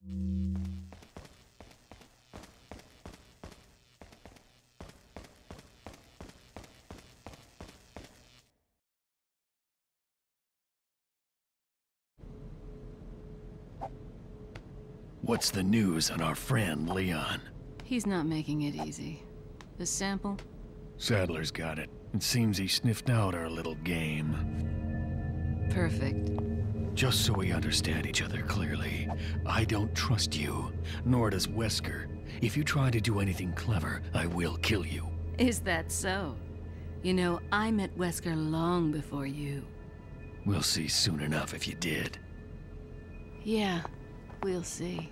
What's the news on our friend Leon? He's not making it easy. The sample? Sadler's got it. It seems he sniffed out our little game. Perfect. Just so we understand each other clearly, I don't trust you, nor does Wesker. If you try to do anything clever, I will kill you. Is that so? You know, I met Wesker long before you. We'll see soon enough if you did. Yeah, we'll see.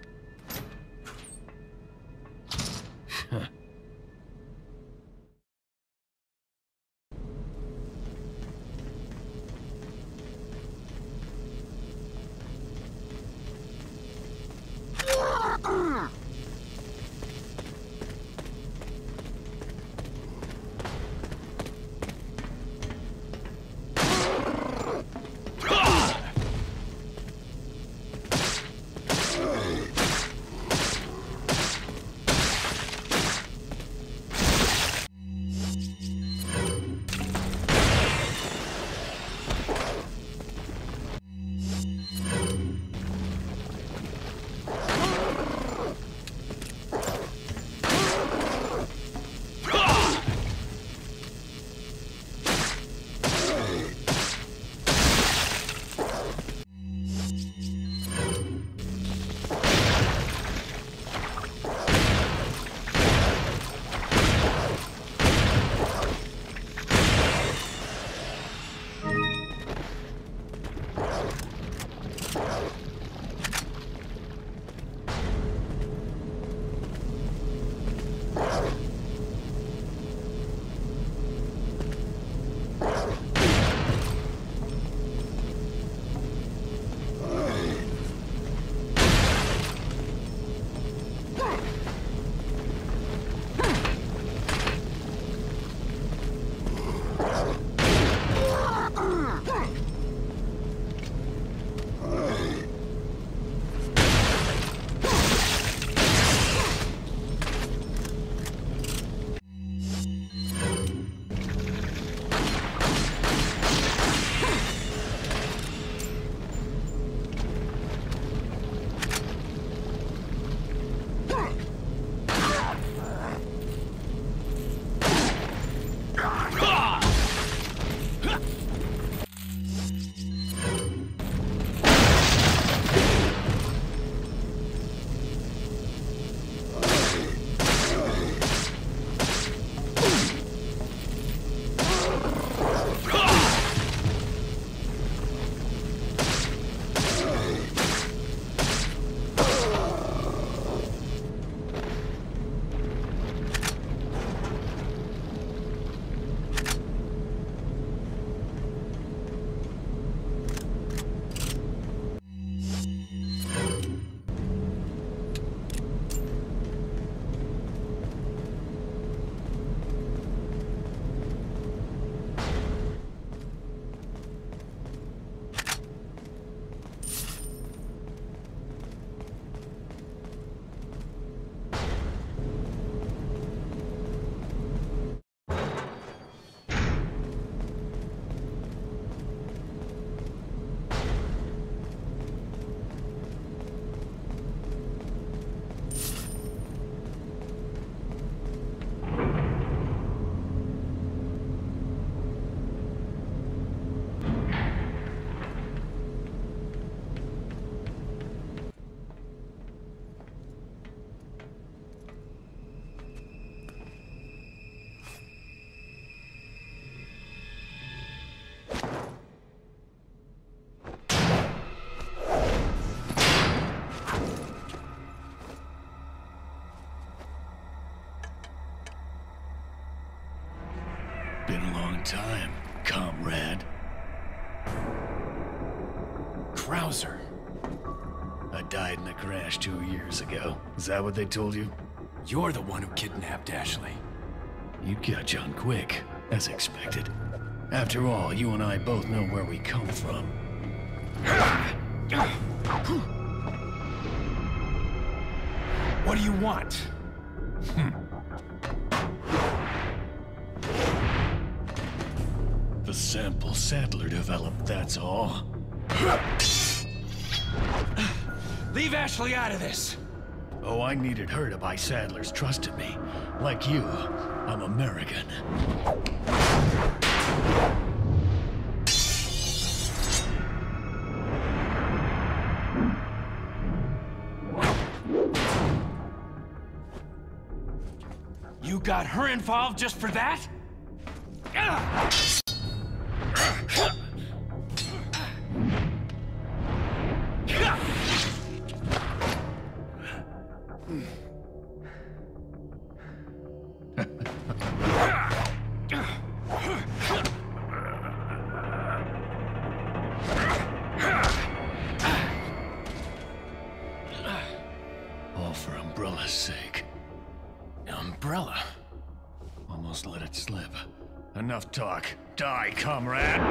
Been a long time, comrade. Krauser. I died in a crash 2 years ago. Is that what they told you? You're the one who kidnapped Ashley. You catch on quick, as expected. After all, you and I both know where we come from. What do you want? The sample Sadler developed, that's all. Leave Ashley out of this! Oh, I needed her to buy Sadler's trust in me. Like you, I'm American. You got her involved just for that? All for Umbrella's sake. Umbrella? Almost let it slip. Enough talk. Die, comrade!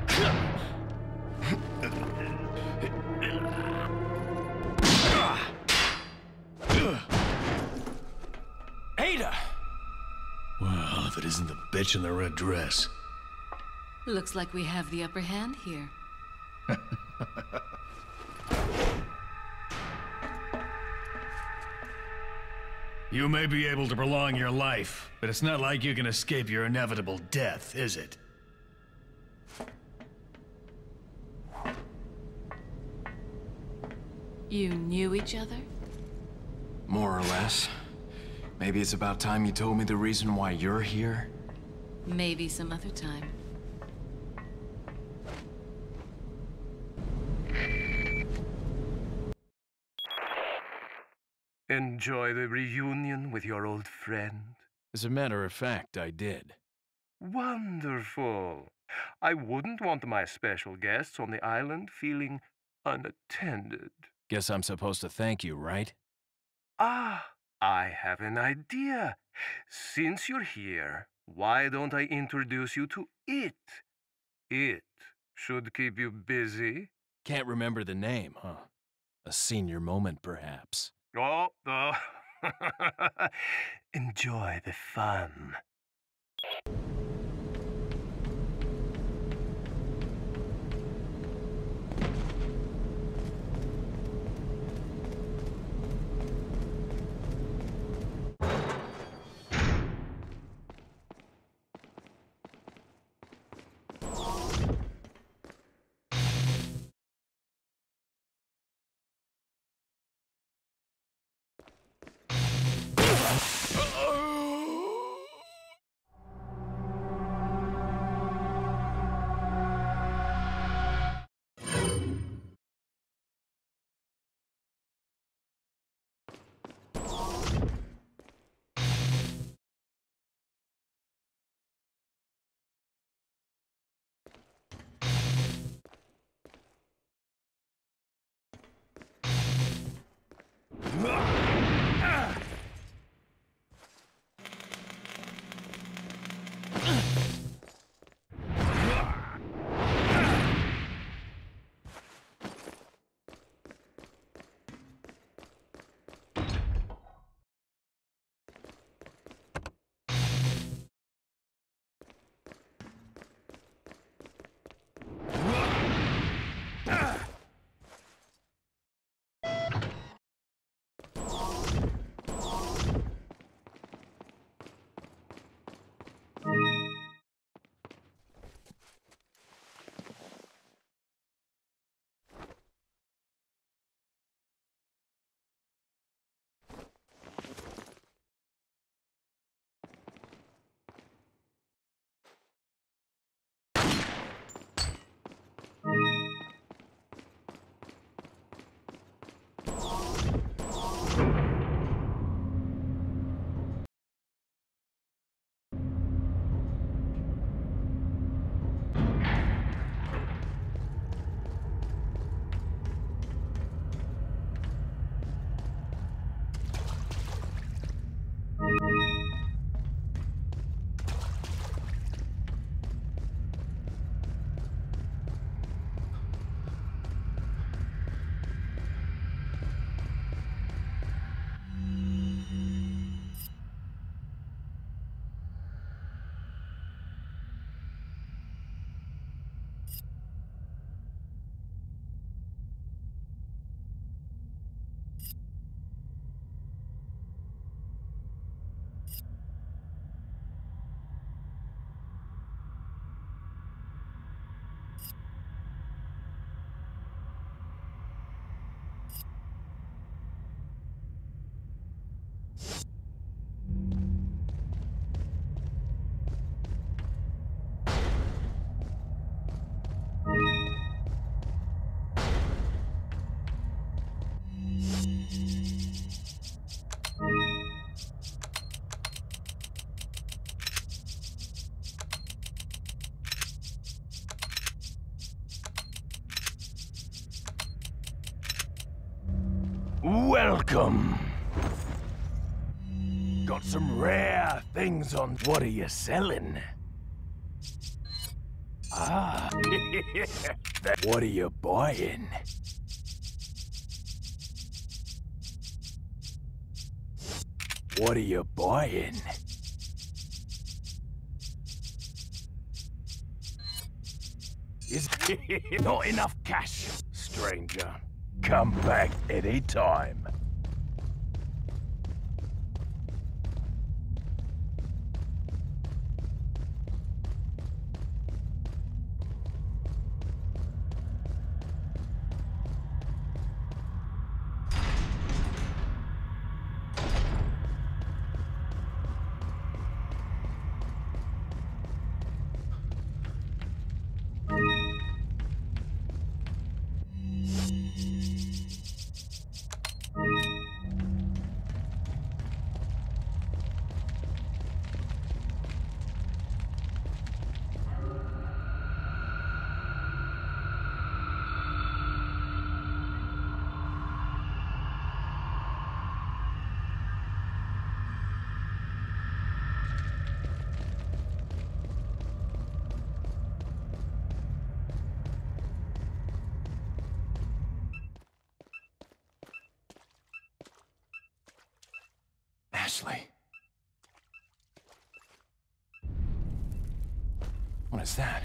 Ada! Well, if it isn't the bitch in the red dress. Looks like we have the upper hand here. You may be able to prolong your life, but it's not like you can escape your inevitable death, is it? You knew each other? More or less. Maybe it's about time you told me the reason why you're here. Maybe some other time. Enjoy the reunion with your old friend? As a matter of fact, I did. Wonderful. I wouldn't want my special guests on the island feeling unattended. Guess I'm supposed to thank you, right? Ah, I have an idea. Since you're here, why don't I introduce you to it? It should keep you busy. Can't remember the name, huh? A senior moment, perhaps. Oh. Enjoy the fun. Welcome. Got some rare things on. What are you selling? Ah, what are you buying? What are you buying? Is not enough cash, stranger. Come back any time. Ashley. What is that?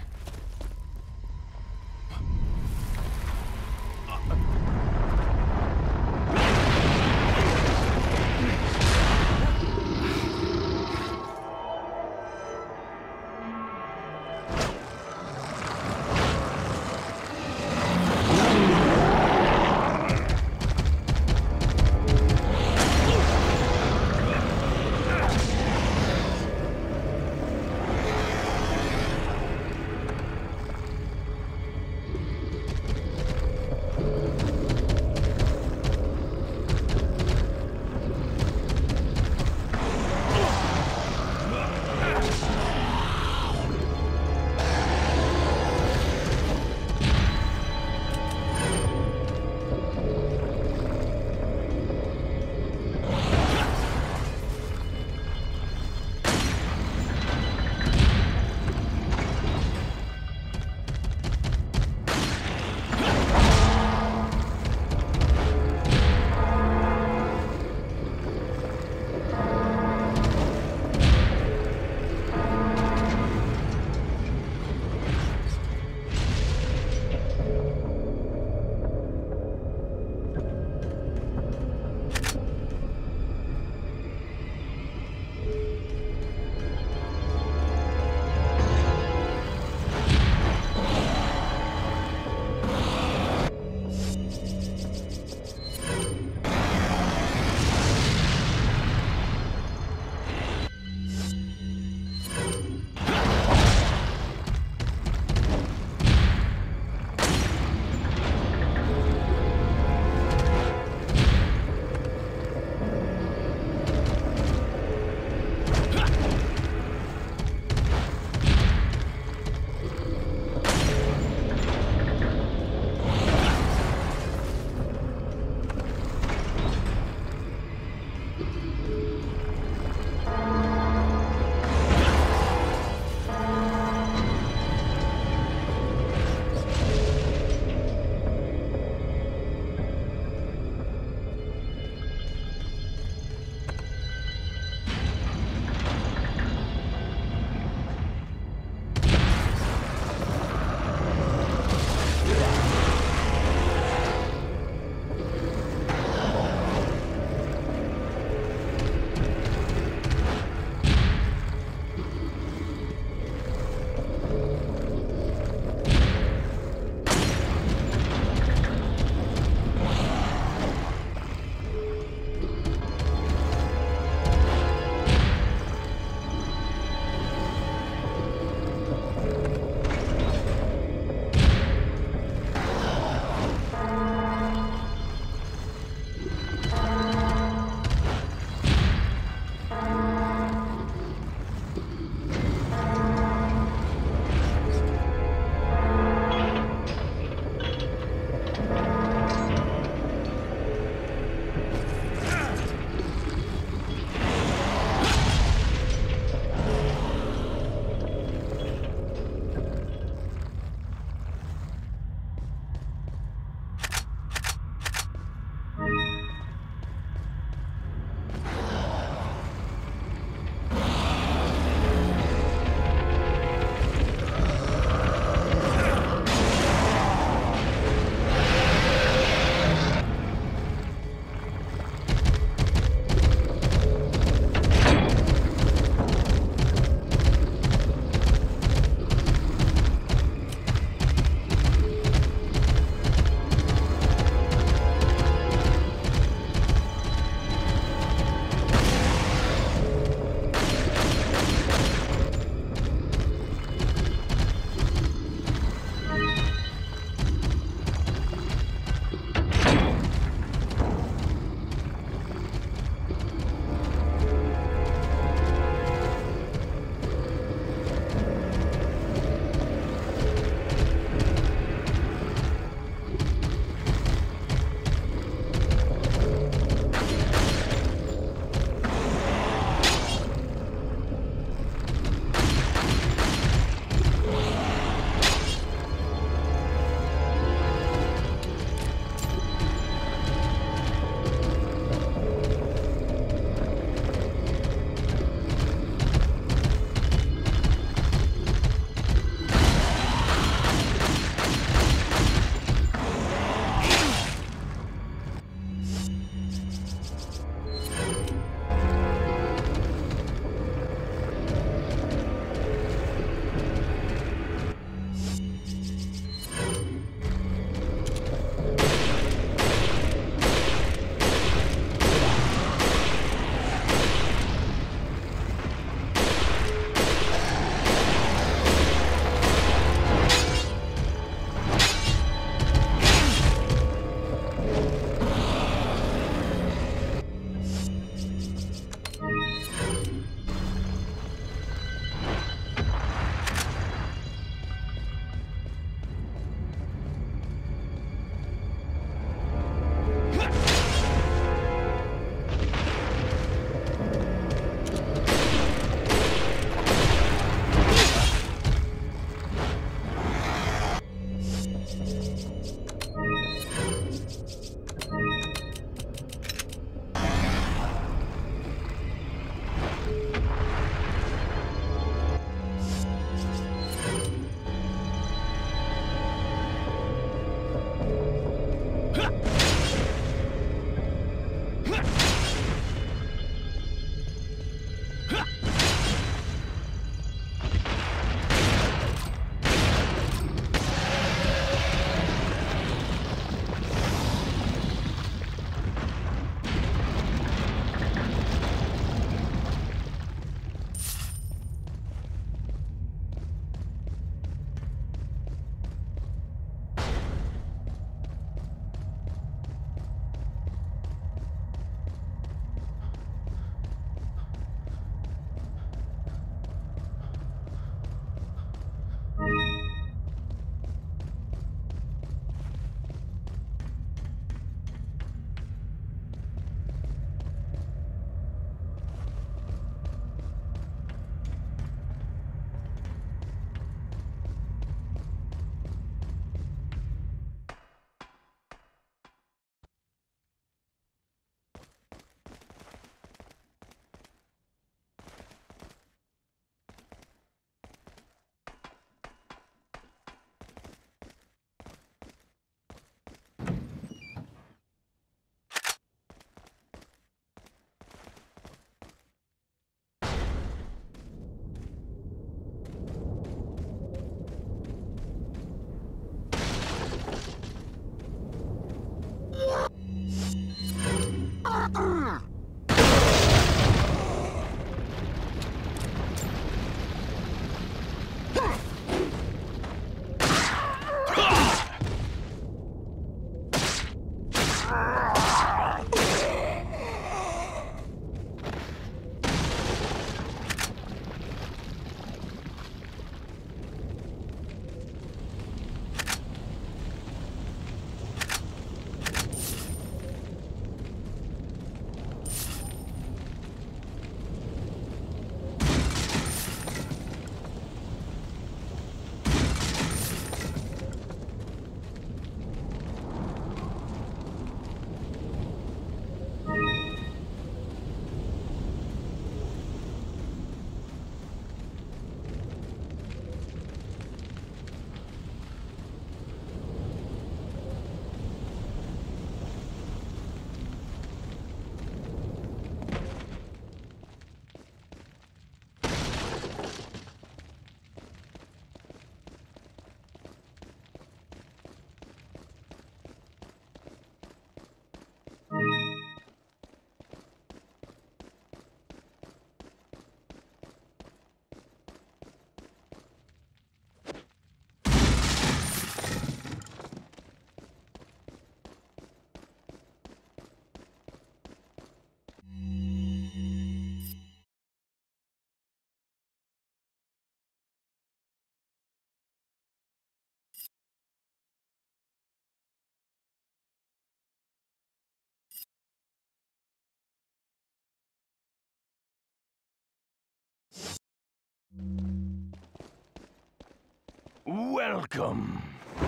Welcome.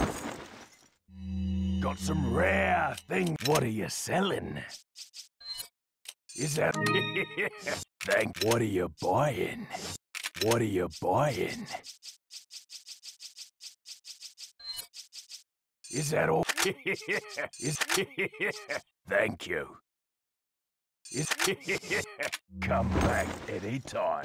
Got some rare thing. What are you selling? Is that... What are you buying? What are you buying? Is that all? Thank you. Come back anytime.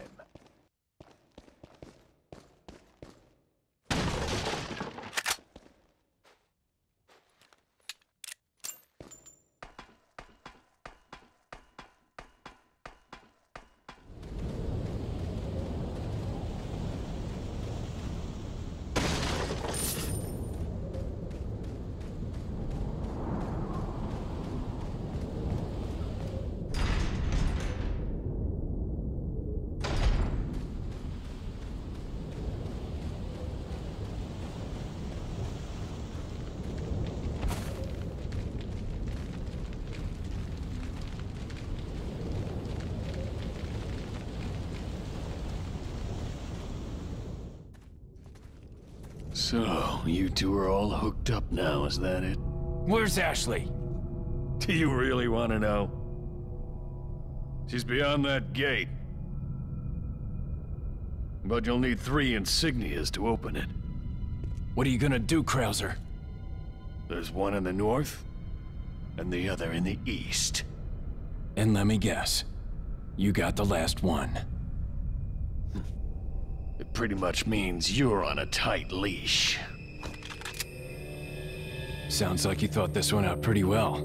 So, you two are all hooked up now, is that it? Where's Ashley? Do you really want to know? She's beyond that gate. But you'll need 3 insignias to open it. What are you gonna do, Krauser? There's one in the north, and the other in the east. And let me guess, you got the last one. It pretty much means you're on a tight leash. Sounds like you thought this one out pretty well.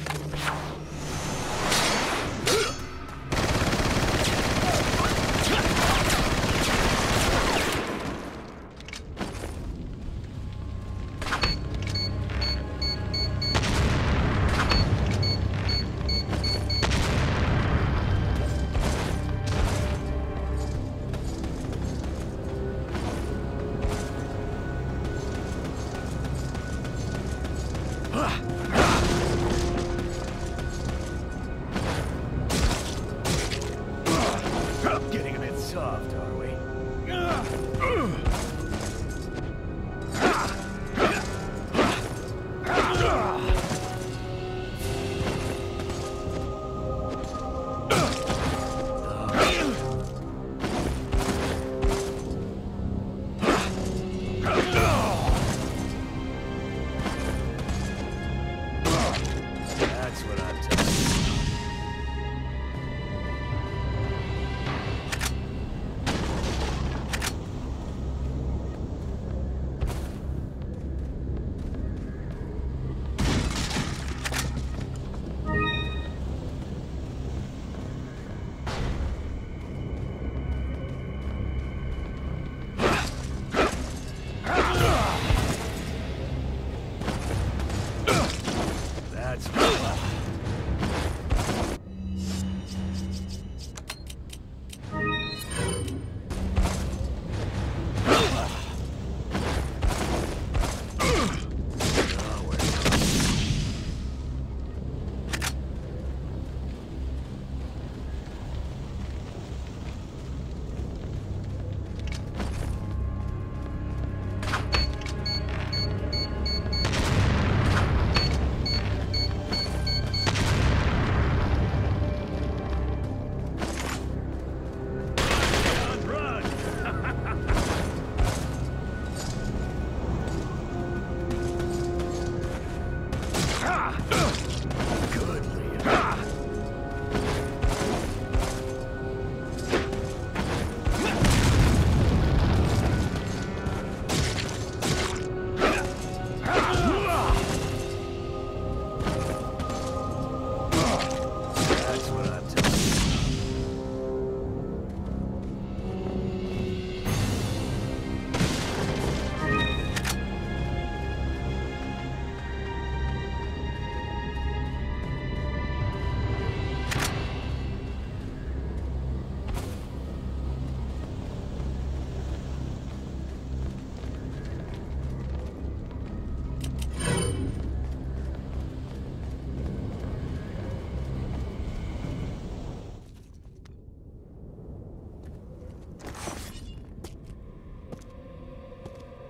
Getting a bit soft, are we? That's what I'm talking about.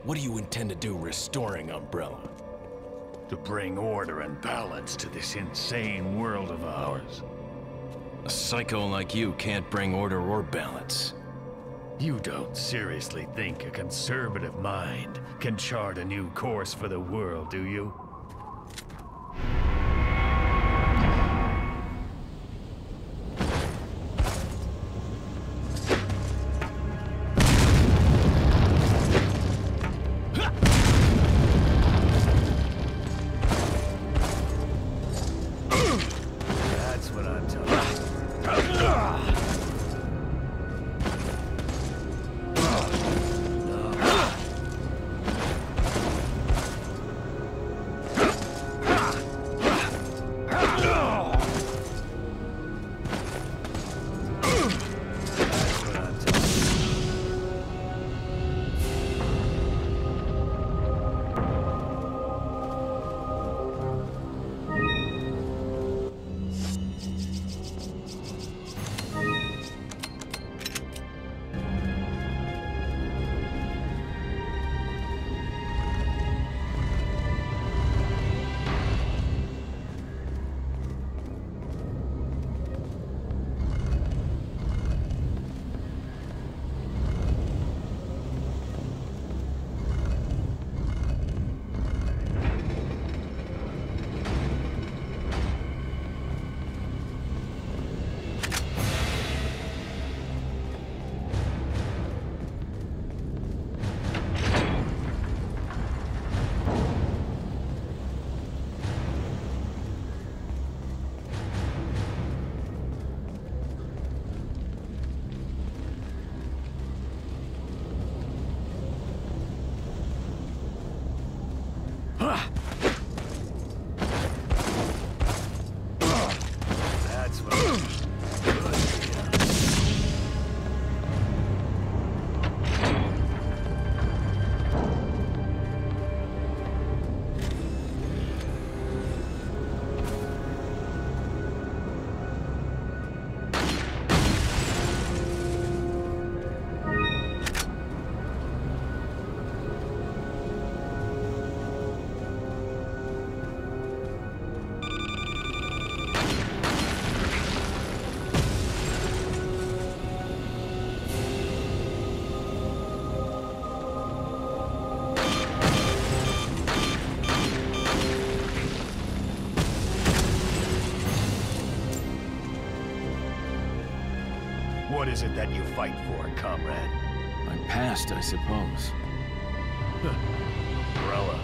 What do you intend to do restoring Umbrella? To bring order and balance to this insane world of ours. A psycho like you can't bring order or balance. You don't seriously think a conservative mind can chart a new course for the world, do you? That's what I'm talking about. That's what I'm What is it that you fight for, comrade? My past, I suppose. Umbrella.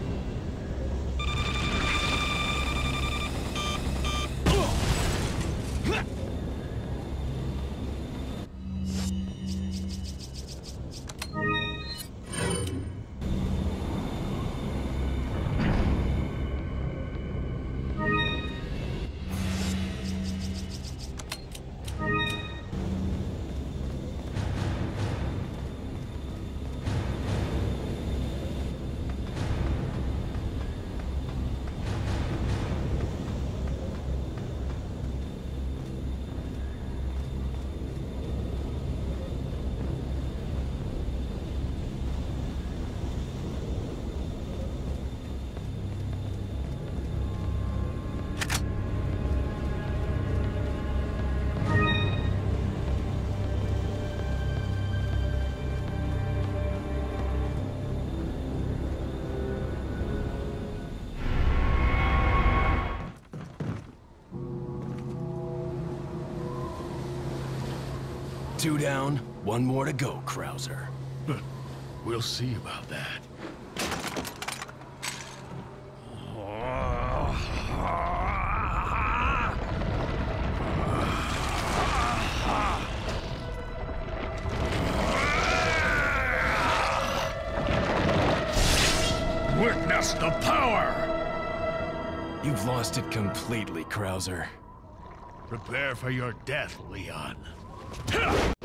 Two down, one more to go, Krauser. We'll see about that. Witness the power! You've lost it completely, Krauser. Prepare for your death, Leon.